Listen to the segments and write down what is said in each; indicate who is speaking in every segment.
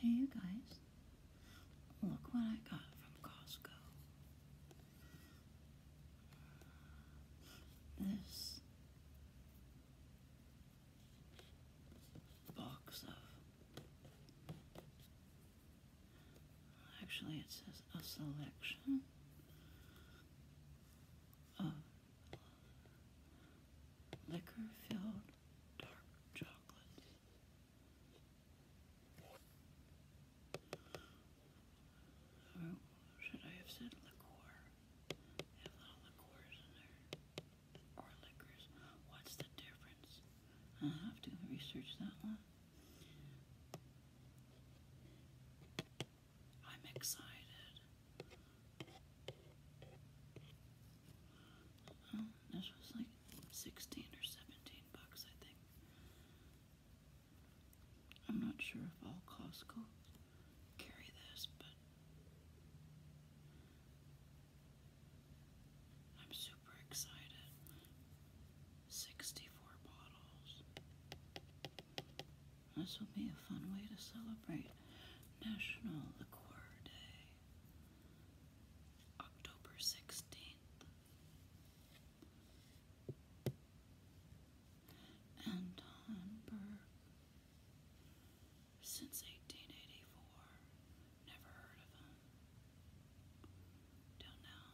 Speaker 1: Hey you guys, look what I got from Costco. This box of, actually it says a selection of liquor-filled dark chocolate. Or should I have said liqueur? They have little liqueurs in there. Or liquors. What's the difference? I'll have to research that one. I'm excited. Oh, this was like 16 or 17 bucks, I think. I'm not sure if all Costco carry this, but I'm super excited. 64 bottles. This will be a fun way to celebrate National Liqueur Day, October 16th. Anthon Berg, since 1884. Never heard of him till now.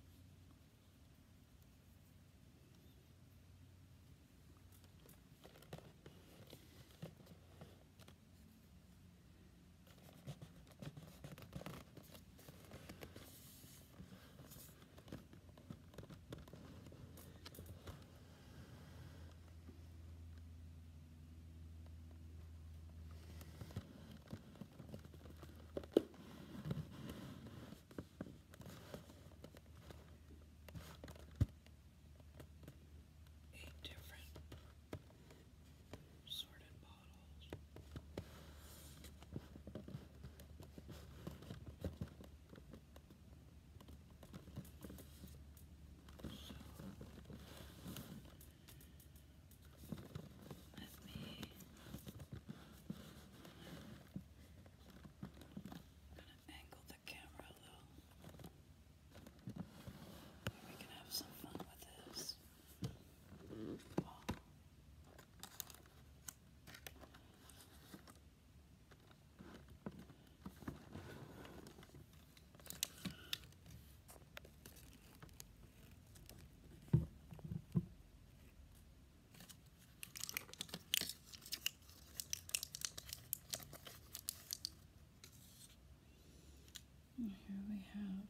Speaker 1: And here we have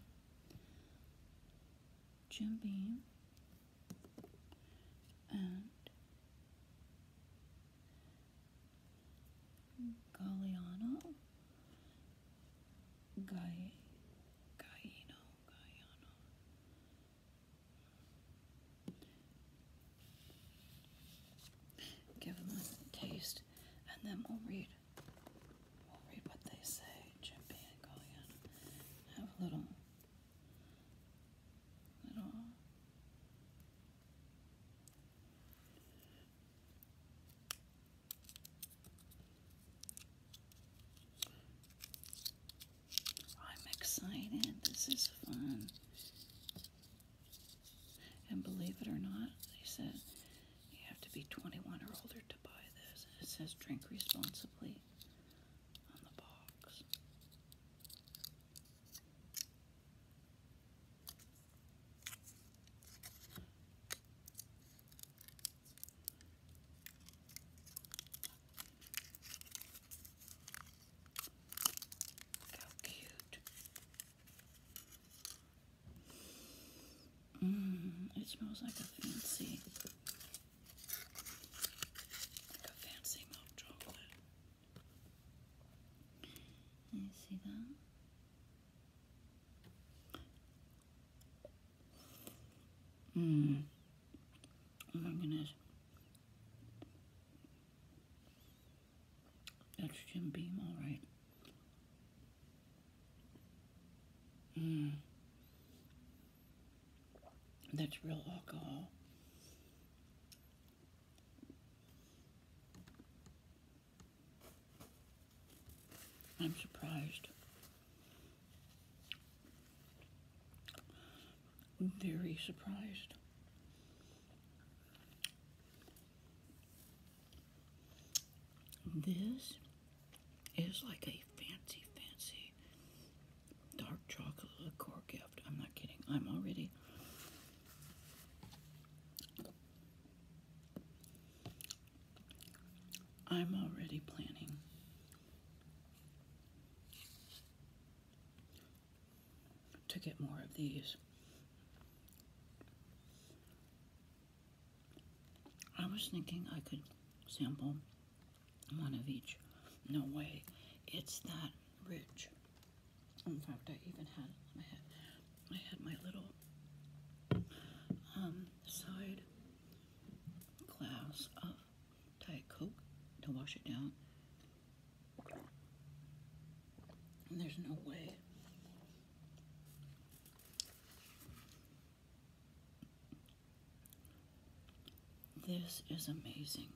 Speaker 1: Jim Beam and Galliano. Gallino. Give them a taste, and then we'll read what they say. Jim Beam and Galliano. Have a little. I'm excited. This is fun. And believe it or not, they said you have to be 21 or older to buy this. It says drink responsibly on the box. How cute. It smells like a fancy milk chocolate. You see that? Oh my goodness. That's Jim Beam, all right. That's real alcohol. I I'm surprised. Very surprised. This is like a fancy, fancy dark chocolate liqueur gift. I'm not kidding. I'm already planning to get more of these. I was thinking I could sample one of each. No way. It's that rich. In fact, I even had my little side glass of Diet Coke to wash it down. And there's no way. This is amazing.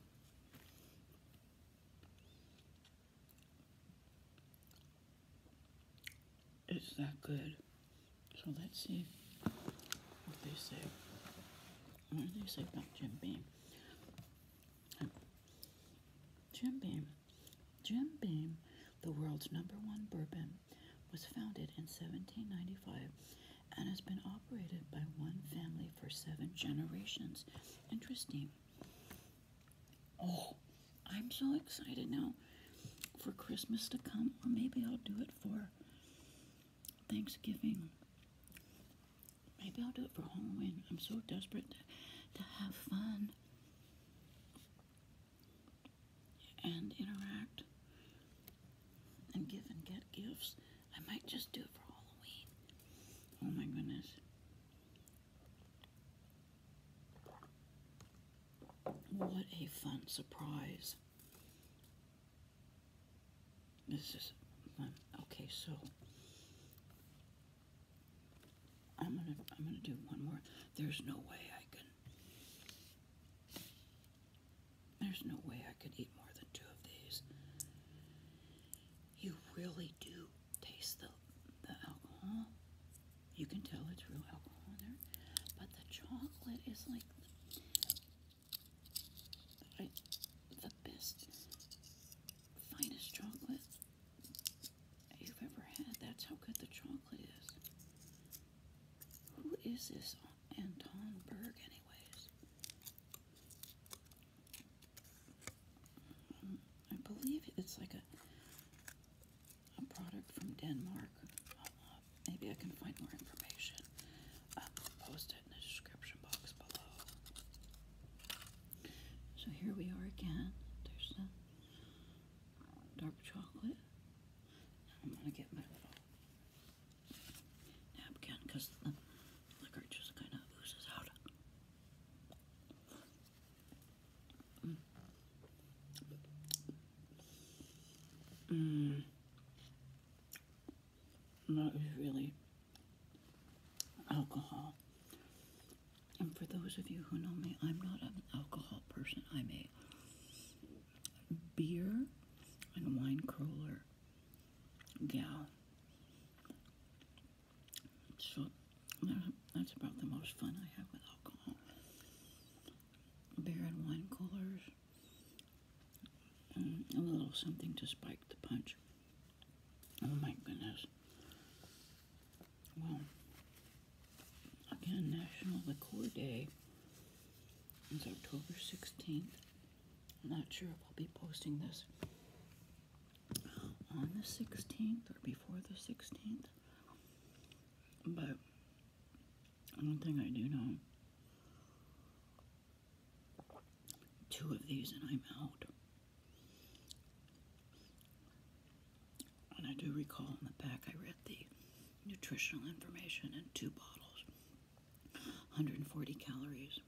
Speaker 1: It's that good. So let's see what they say. What do they say about Jim Beam? Jim Beam, the world's #1 bourbon, was founded in 1795 and has been operated by one family for 7 generations. Interesting. Oh, I'm so excited now for Christmas to come, or maybe I'll do it for Thanksgiving. Maybe I'll do it for Halloween. I'm so desperate to have fun and interact and give and get gifts. I might just do it for Halloween. Oh my goodness. What a fun surprise. This is fun. Okay, so I'm gonna do one more. There's no way I could eat more than 2 of these. You really do taste the alcohol. You can tell it's real alcohol in there, but the chocolate is like the best, finest chocolate you've ever had. That's how good the chocolate is. Who is this Anthon Berg, anyways? I believe it's like a product from Denmark. Maybe I can find more information. I'll post it in the description box below. So here we are again. There's the dark chocolate. I'm gonna get my little napkin because the liquor just kind of oozes out. That is really alcohol. And for those of you who know me, I'm not an alcohol person. I'm a beer and wine cooler gal. So that's about the most fun I have with alcohol. Beer and wine coolers. And a little something to spike the punch. Oh my goodness. Well, again, National Liqueur Day is October 16th. I'm not sure if I'll be posting this on the 16th or before the 16th. But one thing I do know, 2 of these and I'm out. And I do recall in the back I read the nutritional information in 2 bottles. 140 calories.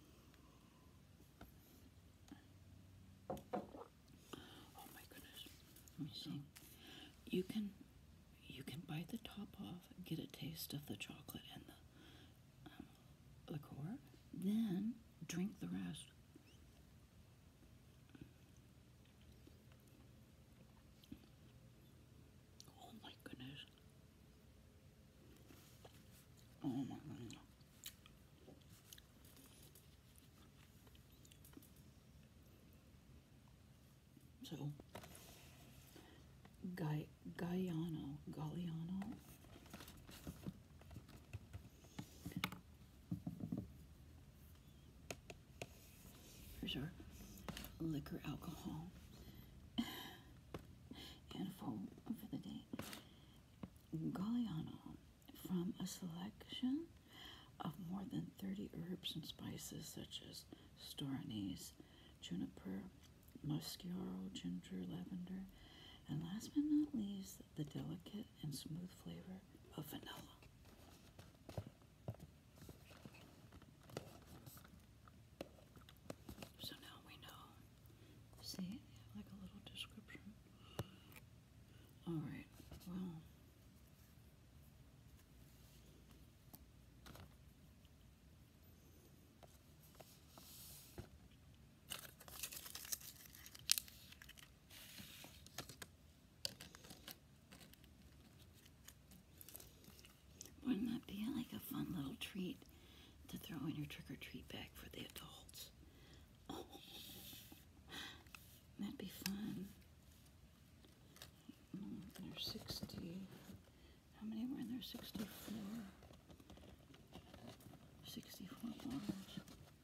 Speaker 1: Oh my goodness. Let me see. You can bite the top off, get a taste of the chocolate and the liqueur, then drink the rest. also Galliano. Here's our liquor alcohol info for the day. Galliano, from a selection of more than 30 herbs and spices such as star anise, juniper, muscaro, ginger, lavender, and last but not least, the delicate and smooth flavor of vanilla. So now we know. See, like a little description. All right, well. Wouldn't that be like a fun little treat to throw in your trick-or-treat bag for the adults? Oh, that'd be fun. There's 60. How many were in there? 64. 64 bottles.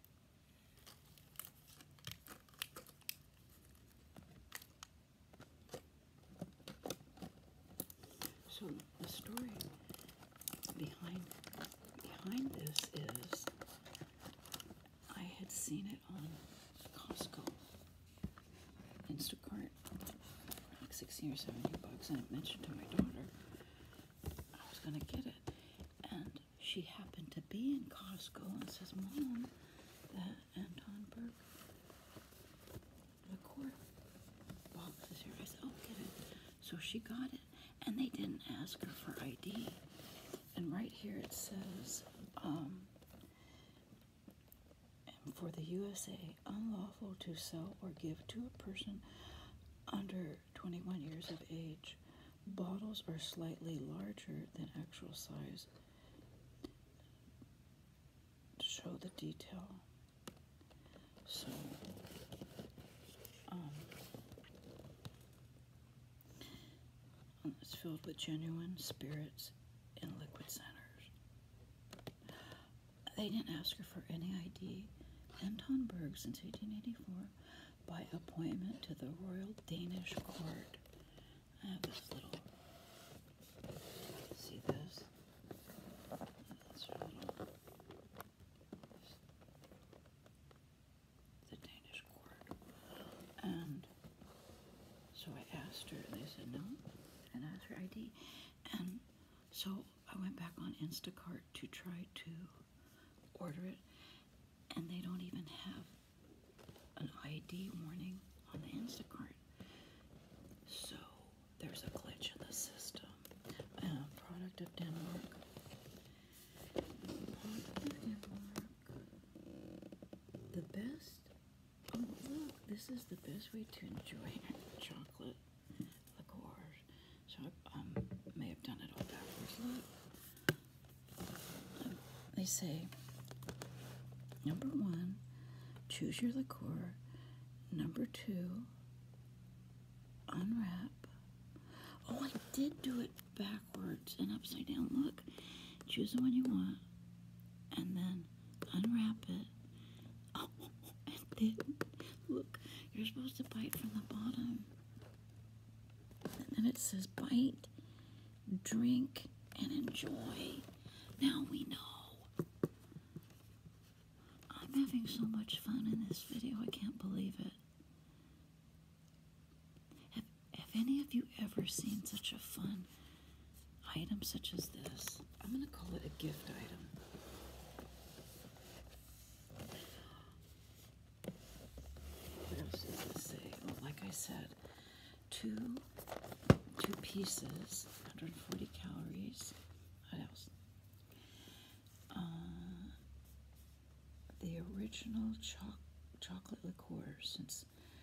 Speaker 1: So the story behind this is I had seen it on Costco, Instacart, like 16 or 17 bucks, and I mentioned to my daughter I was gonna get it, and she happened to be in Costco and says, "Mom, that Anthon Berg liqueur box is here." I said, "Oh, get it." So she got it, and they didn't ask her for ID. And right here it says, for the USA, unlawful to sell or give to a person under 21 years of age. Bottles are slightly larger than actual size. To show the detail. So, it's filled with genuine spirits in liquid centers. They didn't ask her for any ID. Anthon Berg, since 1884, by appointment to the Royal Danish Court. I have this little, see this? That's a little, the Danish Court. And so I asked her, they said no, and asked her ID. And so I went back on Instacart to try to order it, and they don't even have an ID warning on the Instacart. So there's a glitch in the system. Product of Denmark. The best. Oh look, this is the best way to enjoy chocolate liqueurs. So I may have done it all backwards. Look. They say, number 1, choose your liqueur. Number 2, unwrap. Oh, I did do it backwards and upside down. Look, choose the one you want, and then unwrap it. Oh, and then, look, you're supposed to bite from the bottom. And then it says bite, drink, and enjoy. Now we know. I'm having so much fun in this video, I can't believe it. Have any of you ever seen such a fun item such as this? I'm going to call it a gift item. What else does this say? Well, like I said, two pieces, 140 calories. What else? The original chocolate liqueur since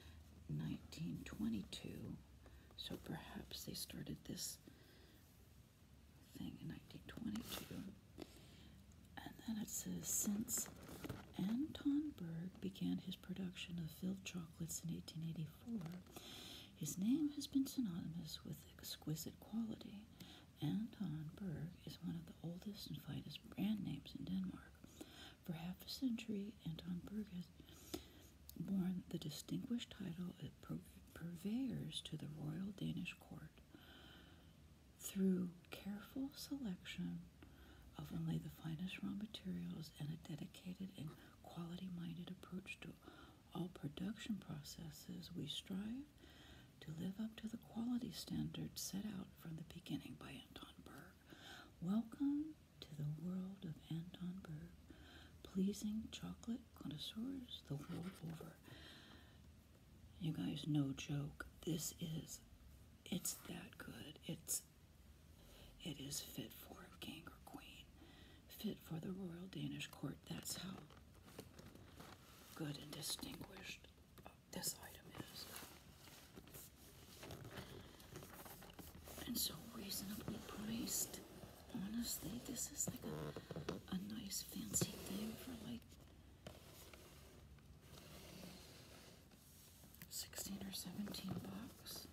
Speaker 1: 1922. So perhaps they started this thing in 1922. And then it says, since Anthon Berg began his production of filled chocolates in 1884, His name has been synonymous with exquisite quality. Anthon Berg is one of the oldest and finest brand names in Denmark. For half a century, Anthon Berg has borne the distinguished title of purveyors to the royal Danish court. Through careful selection of only the finest raw materials and a dedicated and quality-minded approach to all production processes, we strive to live up to the quality standards set out from the beginning by Anthon Berg. Welcome to the world of Anthon Berg, pleasing chocolate connoisseurs the world over. You guys, no joke, it's that good. It is fit for a king or queen, fit for the royal Danish court. That's how good and distinguished this item is. And so reasonably priced. Honestly, this is like a nice fancy thing for like 16 or 17 bucks.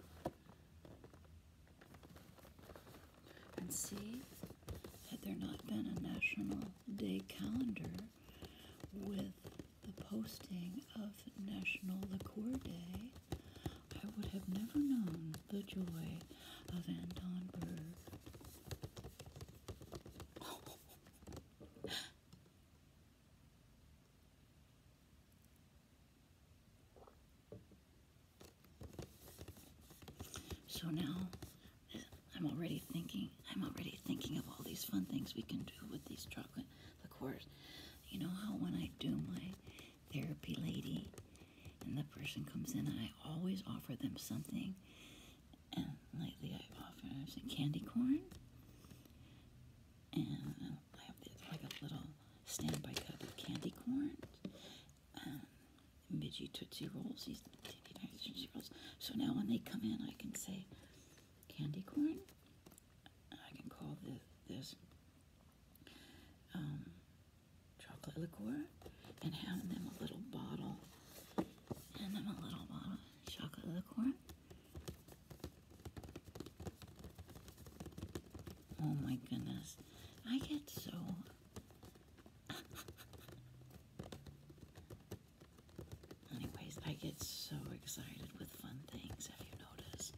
Speaker 1: And see, had there not been a National Day calendar with the posting of National Liqueur Day, I would have never known the joy of Anthon Berg. So now I'm already thinking of all these fun things we can do with these chocolate liqueurs. You know how when I do my therapy lady and the person comes in and I always offer them something, and lately I've some candy corn, and I have like a little standby cup of candy corn, midgy Tootsie Rolls, these teeny tiny Tootsie Rolls. So now when they come in, I can say candy corn. I can call this chocolate liqueur, and hand them a little bottle. Hand them a little bottle of chocolate liqueur. Oh my goodness. I get so... Anyways, I get so excited with fun things, have you noticed?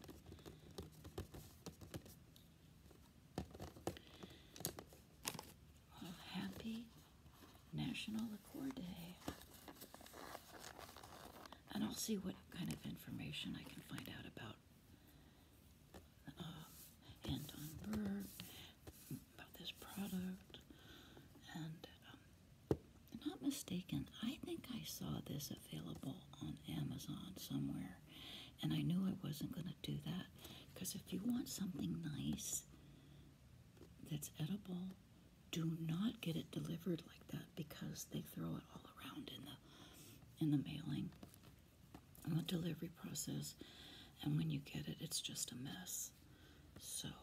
Speaker 1: Well, happy National Liqueur Day. And I'll see what kind of information I can find out about Anthon Berg, about this product. And if I'm not mistaken, I think I saw this available on Amazon somewhere. And I knew I wasn't going to do that, because if you want something nice that's edible, do not get it delivered like that, because they throw it all around in the mailing and the delivery process, and when you get it, it's just a mess. So